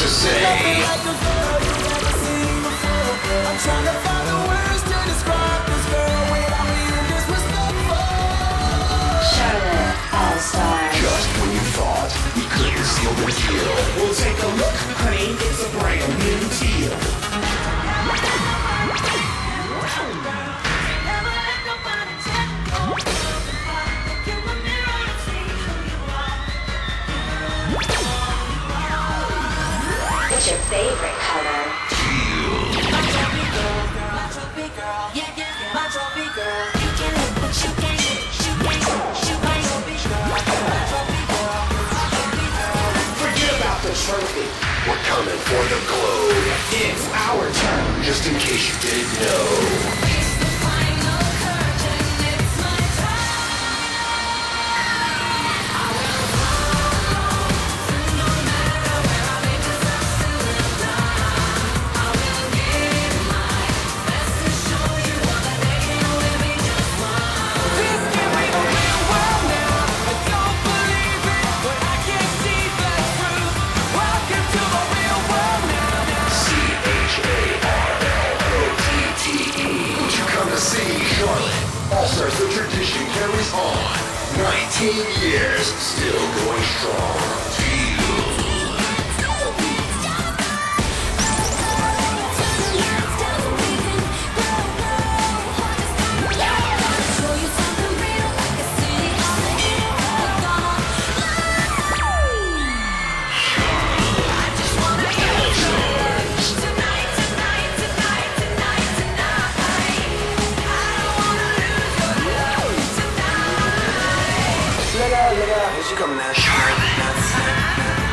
to say. I'm trying to find the words to describe this girl without being disrespectful. Charlotte All-Star. Just when you thought we couldn't seal the deal, we'll take a look, honey, it's a brand new deal. What's your favorite color? My trophy girl, yeah, yeah, my trophy girl. You can look, but you can't shoot my trophy girl, my trophy girl, my trophy girl. Forget about the trophy. We're coming for the globe. It's our turn, just in case you didn't know. It's the final curtain, it's my time. I will follow, no matter where I may just in the dark. I will give my best to show you all that they can only be just one. This can be the real world now. I don't believe it, but I can see the truth. Welcome to the real world now. CHARLOTTE. What you come to see, Charlotte? All-Stars, the tradition carries on. 19 years, still going strong. Show you something real like a city on the hill. I just wanna hear you tonight, tonight, tonight, tonight, tonight. I don't wanna lose your love tonight. Look out, here she coming now. Charlotte.